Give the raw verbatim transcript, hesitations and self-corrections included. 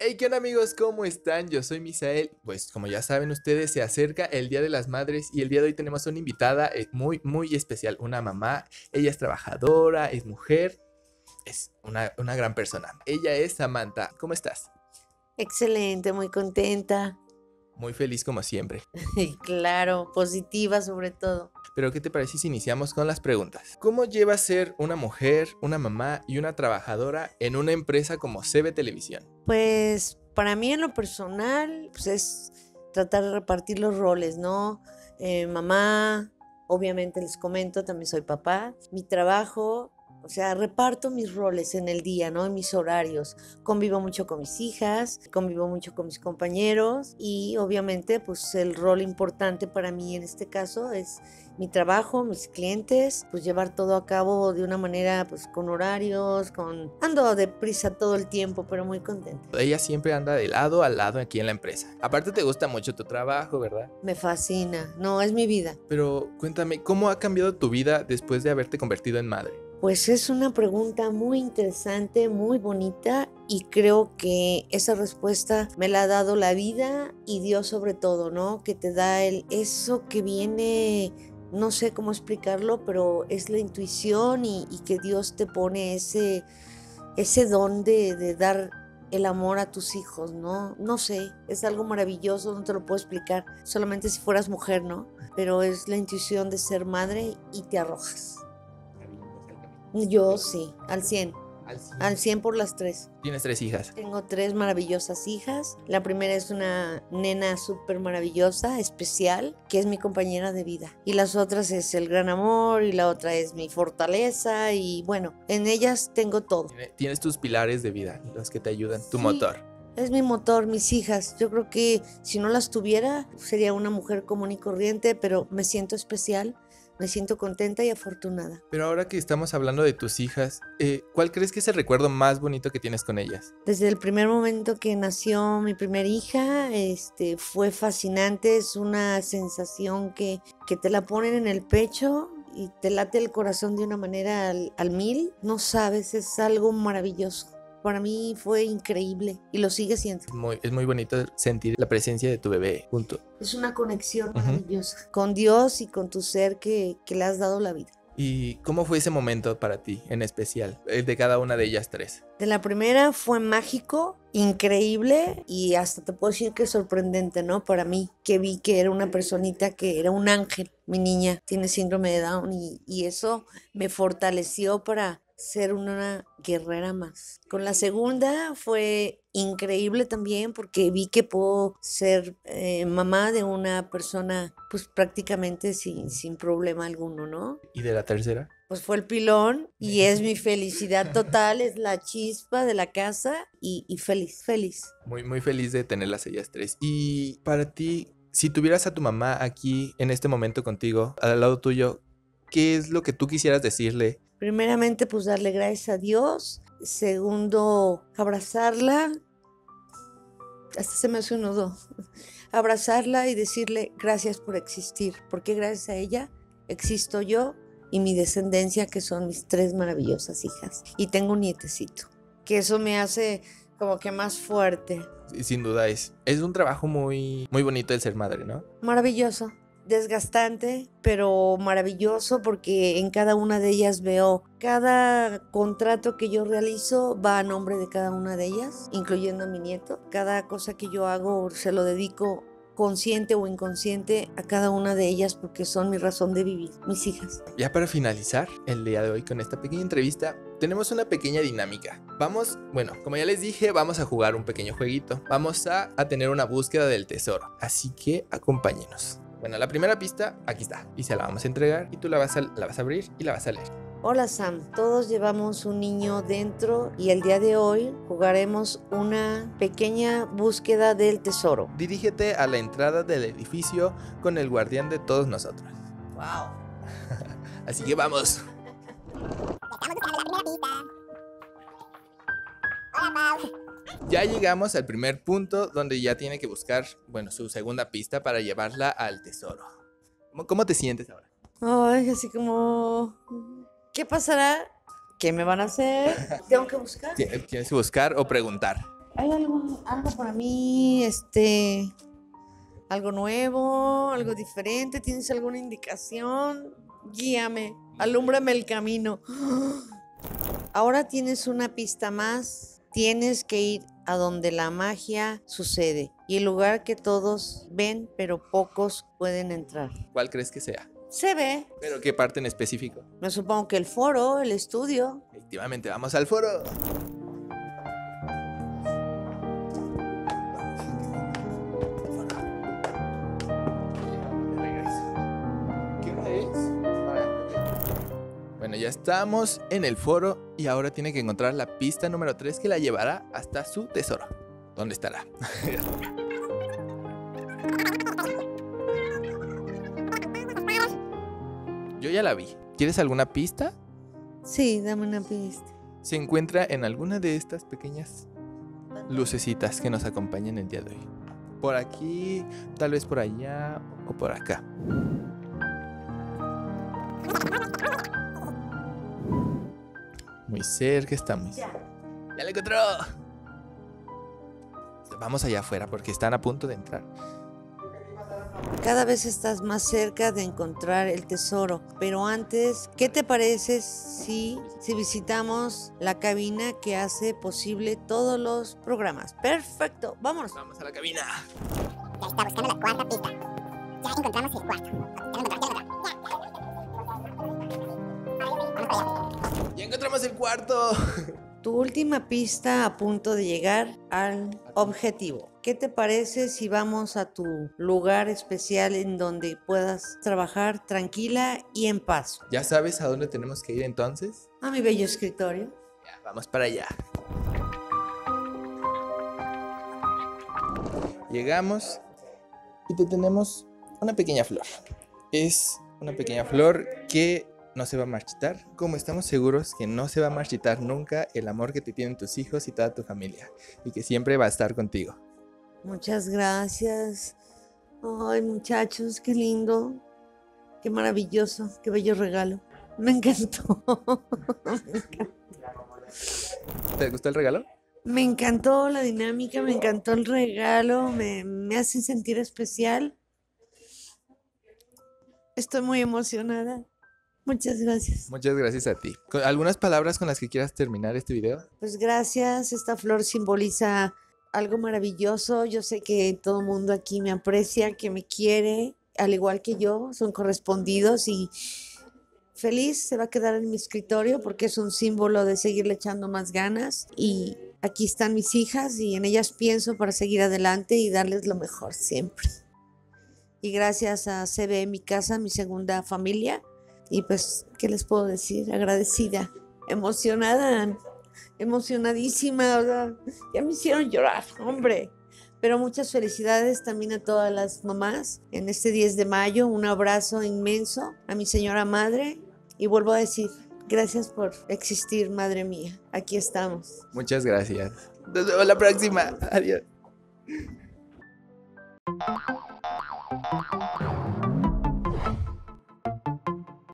Hey, ¿qué onda amigos? ¿Cómo están? Yo soy Misael. Pues como ya saben ustedes, se acerca el Día de las Madres y el día de hoy tenemos una invitada eh, muy, muy especial, una mamá. Ella es trabajadora, es mujer, es una, una gran persona. Ella es Samantha. ¿Cómo estás? Excelente, muy contenta. Muy feliz como siempre. Y claro, positiva sobre todo. Pero ¿qué te parece si iniciamos con las preguntas? ¿Cómo lleva ser una mujer, una mamá y una trabajadora en una empresa como C B Televisión? Pues para mí en lo personal, pues es tratar de repartir los roles, ¿no? Eh, mamá, obviamente les comento, también soy papá. Mi trabajo, o sea, reparto mis roles en el día, ¿no? En mis horarios. Convivo mucho con mis hijas, convivo mucho con mis compañeros y obviamente pues el rol importante para mí en este caso es mi trabajo, mis clientes, pues llevar todo a cabo de una manera pues con horarios, con... Ando deprisa todo el tiempo, pero muy contenta. Ella siempre anda de lado a lado aquí en la empresa. Aparte te gusta mucho tu trabajo, ¿verdad? Me fascina, no, es mi vida. Pero cuéntame, ¿cómo ha cambiado tu vida después de haberte convertido en madre? Pues es una pregunta muy interesante, muy bonita y creo que esa respuesta me la ha dado la vida y Dios sobre todo, ¿no? Que te da el eso que viene, no sé cómo explicarlo, pero es la intuición y, y que Dios te pone ese, ese don de, de dar el amor a tus hijos, ¿no? No sé, es algo maravilloso, no te lo puedo explicar, solamente si fueras mujer, ¿no? Pero es la intuición de ser madre y te arrojas. Yo sí, al cien, Al cien. al cien por las tres. Tienes tres hijas. Tengo tres maravillosas hijas. La primera es una nena súper maravillosa, especial, que es mi compañera de vida. Y las otras es el gran amor y la otra es mi fortaleza y bueno, en ellas tengo todo. Tienes tus pilares de vida, los que te ayudan, tu Sí. motor. Es mi motor, mis hijas. Yo creo que si no las tuviera, sería una mujer común y corriente, pero me siento especial, me siento contenta y afortunada. Pero ahora que estamos hablando de tus hijas, eh, ¿cuál crees que es el recuerdo más bonito que tienes con ellas? Desde el primer momento que nació mi primera hija, este, fue fascinante, es una sensación que, que te la ponen en el pecho y te late el corazón de una manera al, al mil. No sabes, es algo maravilloso. Para mí fue increíble y lo sigue siendo. Muy, es muy bonito sentir la presencia de tu bebé junto. Es una conexión Ujú. maravillosa con Dios y con tu ser que, que le has dado la vida. ¿Y cómo fue ese momento para ti en especial, el de cada una de ellas tres? De la primera fue mágico, increíble y hasta te puedo decir que sorprendente, ¿no? Para mí, que vi que era una personita que era un ángel. Mi niña tiene síndrome de Down y, y eso me fortaleció para ser una guerrera más. Con la segunda fue increíble también porque vi que puedo ser eh, mamá de una persona pues prácticamente sin, sin problema alguno, ¿no? ¿Y de la tercera? Pues fue el pilón y es mi felicidad total, es la chispa de la casa y, y feliz, feliz. Muy, muy feliz de tenerlas ellas tres. Y para ti, si tuvieras a tu mamá aquí en este momento contigo, al lado tuyo, ¿qué es lo que tú quisieras decirle? Primeramente, pues darle gracias a Dios. Segundo, abrazarla. Hasta se me hace un nudo. Abrazarla y decirle gracias por existir, porque gracias a ella existo yo y mi descendencia, que son mis tres maravillosas hijas. Y tengo un nietecito, que eso me hace como que más fuerte. Sin duda es, es un trabajo muy, muy bonito el ser madre, ¿no? Maravilloso. Desgastante, pero maravilloso porque en cada una de ellas veo cada contrato que yo realizo va a nombre de cada una de ellas, incluyendo a mi nieto. Cada cosa que yo hago se lo dedico consciente o inconsciente a cada una de ellas porque son mi razón de vivir, mis hijas. Ya para finalizar el día de hoy con esta pequeña entrevista, tenemos una pequeña dinámica. Vamos, bueno, como ya les dije, vamos a jugar un pequeño jueguito. Vamos a, a tener una búsqueda del tesoro, así que acompáñenos. Bueno, la primera pista, aquí está, y se la vamos a entregar y tú la vas a, la vas a abrir y la vas a leer. Hola Sam, todos llevamos un niño dentro y el día de hoy jugaremos una pequeña búsqueda del tesoro. Dirígete a la entrada del edificio con el guardián de todos nosotros. Wow. Así que vamos. Ya llegamos al primer punto donde ya tiene que buscar, bueno, su segunda pista para llevarla al tesoro. ¿Cómo, cómo te sientes ahora? Ay, así como... ¿Qué pasará? ¿Qué me van a hacer? Tengo que buscar. Tienes que buscar o preguntar. ¿Hay algo, algo para mí, este, algo nuevo, algo diferente? ¿Tienes alguna indicación? Guíame, alúmbrame el camino. Ahora tienes una pista más. Tienes que ir a donde la magia sucede y el lugar que todos ven, pero pocos pueden entrar. ¿Cuál crees que sea? Se ve. ¿Pero qué parte en específico? Me supongo que el foro, el estudio. Efectivamente, vamos al foro. ¿Qué hora es? Bueno, ya estamos en el foro y ahora tiene que encontrar la pista número tres que la llevará hasta su tesoro. ¿Dónde estará? Yo ya la vi. ¿Quieres alguna pista? Sí, dame una pista. Se encuentra en alguna de estas pequeñas lucecitas que nos acompañan el día de hoy. Por aquí, tal vez por allá o por acá. Muy cerca estamos. Ya. ¡Ya la encontró! Vamos allá afuera porque están a punto de entrar. Cada vez estás más cerca de encontrar el tesoro, pero antes, ¿qué te parece si, si visitamos la cabina que hace posible todos los programas? Perfecto, vámonos. Vamos a la cabina. Ya está buscando la cuarta pista. Ya encontramos el cuarto. Ya lo encontró, ya lo encontró. Ya encontramos el cuarto. Tu última pista a punto de llegar al objetivo. ¿Qué te parece si vamos a tu lugar especial en donde puedas trabajar tranquila y en paz? ¿Ya sabes a dónde tenemos que ir entonces? A mi bello escritorio. Ya, vamos para allá. Llegamos y te tenemos una pequeña flor. Es una pequeña flor que no se va a marchitar, como estamos seguros que no se va a marchitar nunca el amor que te tienen tus hijos y toda tu familia, y que siempre va a estar contigo. Muchas gracias. Ay, muchachos, qué lindo. Qué maravilloso, qué bello regalo. Me encantó. Me encantó. ¿Te gustó el regalo? Me encantó la dinámica, me encantó el regalo, me, me hace sentir especial. Estoy muy emocionada. Muchas gracias. Muchas gracias a ti. ¿Con algunas palabras con las que quieras terminar este video? Pues gracias, esta flor simboliza algo maravilloso. Yo sé que todo el mundo aquí me aprecia, que me quiere, al igual que yo, son correspondidos y feliz se va a quedar en mi escritorio porque es un símbolo de seguirle echando más ganas. Y aquí están mis hijas y en ellas pienso para seguir adelante y darles lo mejor siempre. Y gracias a C B, mi casa, mi segunda familia. Y pues, ¿qué les puedo decir? Agradecida, emocionada, emocionadísima, o sea, ya me hicieron llorar, hombre. Pero muchas felicidades también a todas las mamás en este diez de mayo, un abrazo inmenso a mi señora madre y vuelvo a decir, gracias por existir, madre mía, aquí estamos. Muchas gracias. Nos vemos la próxima. Adiós.